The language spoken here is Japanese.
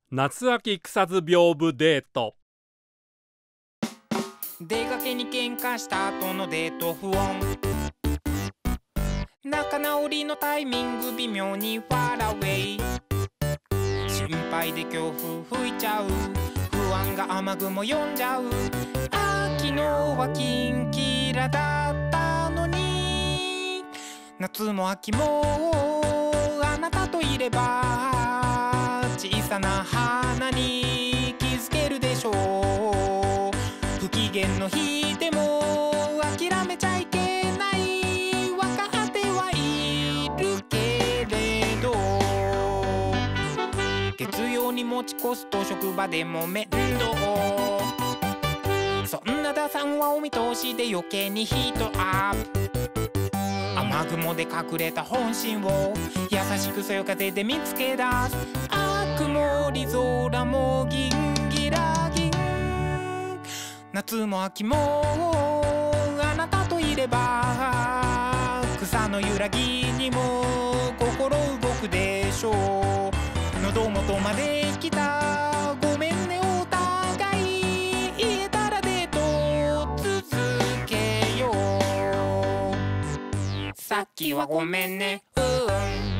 夏秋草津屏風デート。 出かけに喧嘩した後のデート不穏、仲直りのタイミング微妙にファラウェイ、心配で強風吹いちゃう、不安が雨雲呼んじゃう、昨日はキンキラだったのに、夏も秋もあなたといれば小さな花に気づけるでしょう。不機嫌の日でも諦めちゃいけない、分かってはいるけれど、月曜に持ち越すと職場でも面倒、そんな打算はお見通しで余計にヒートアップ、雨雲で隠れた本心を優しくそよ風で見つけ出す、曇り空もギンギラギン、夏も秋もあなたといれば草の揺らぎにも心動くでしょう。喉元まで来たごめんねお互い、言えたらデート続けよう、さっきはごめんね